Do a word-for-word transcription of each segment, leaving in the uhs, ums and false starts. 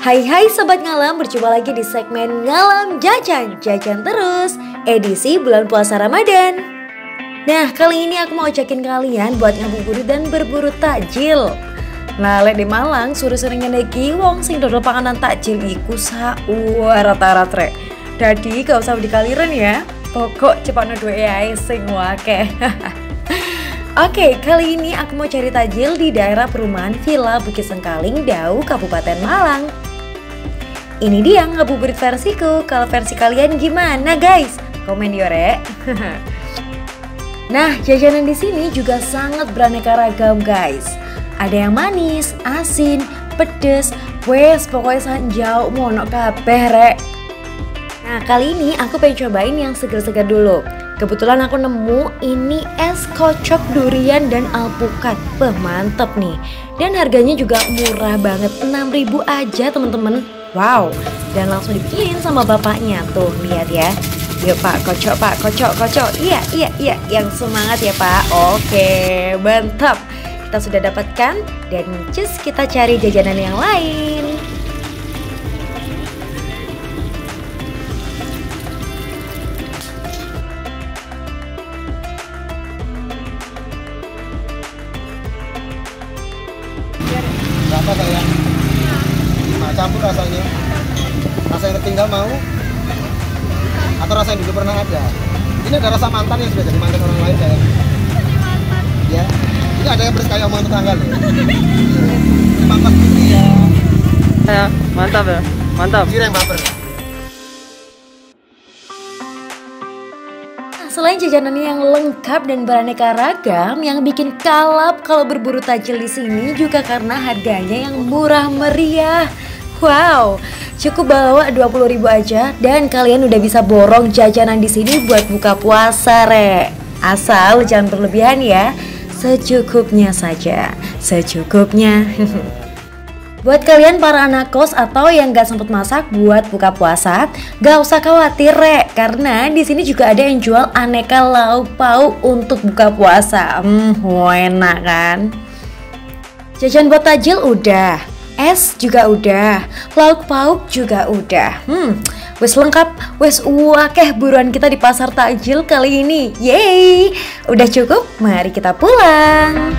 Hai hai Sobat Ngalam, berjumpa lagi di segmen Ngalam Jajan, jajan terus, edisi bulan puasa Ramadan. Nah, kali ini aku mau ajakin kalian buat ngabuburit dan berburu takjil. Nah, lek di Malang suruh sering ngendeki wong sing dodol panganan takjil iku sauwar rata-rata. Dadi gak usah dikaliren ya, pokok cepat duwe ae sing wakeh. Oke, kali ini aku mau cari takjil di daerah perumahan Villa Bukit Sengkaling, Dau, Kabupaten Malang. Ini dia ngabuburit versiku. Kalau versi kalian gimana guys? Komen yo rek. Nah, jajanan di sini juga sangat beraneka ragam guys. Ada yang manis, asin, pedes, wes pokoknya sanjau mono kabeh rek. Nah, kali ini aku pengen cobain yang seger-seger dulu. Kebetulan aku nemu ini es kocok durian dan alpukat. Wah, mantep nih. Dan harganya juga murah banget, enam ribu aja temen-temen. Wow, dan langsung dibikinin sama bapaknya. Tuh, lihat ya. Yuk pak, kocok pak, kocok, kocok. Iya, iya, iya, yang semangat ya pak. Oke, mantap. Kita sudah dapatkan dan cus kita cari jajanan yang lain. Berapa sayang? Nah, campur rasanya. Rasa yang tertinggal mau? Atau rasa yang dulu pernah ada? Ini ada rasa mantan yang sudah jadi mantan orang lain sayang. Ya. Ini ada yang beres kayak omongan tetangga loh. Mantan putri ya. Ya, mantap ya. Mantap. Kira yang baper. Selain jajanannya yang lengkap dan beraneka ragam, yang bikin kalap kalau berburu takjil di sini juga karena harganya yang murah meriah. Wow, cukup bawa dua puluh ribu aja dan kalian udah bisa borong jajanan di sini buat buka puasa, rek. Asal jangan berlebihan ya, secukupnya saja, secukupnya. Buat kalian para anak kos atau yang gak sempet masak buat buka puasa, gak usah khawatir rek, karena di sini juga ada yang jual aneka lauk pauk untuk buka puasa. Hmm, enak kan? Jajan buat takjil udah, es juga udah, lauk pauk juga udah. Hmm, wes lengkap, wes wakeh buruan kita di pasar takjil kali ini. Yeay, udah cukup, mari kita pulang.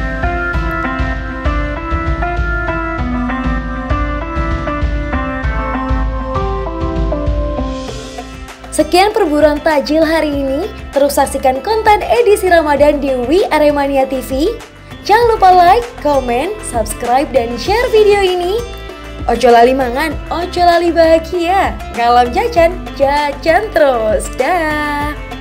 Sekian perburuan takjil hari ini. Terus saksikan konten edisi Ramadan di W I Aremania T V. Jangan lupa like, komen, subscribe, dan share video ini. Ojo lali mangan, ojo lali bahagia. Ngalam jajan, jajan terus. Dah.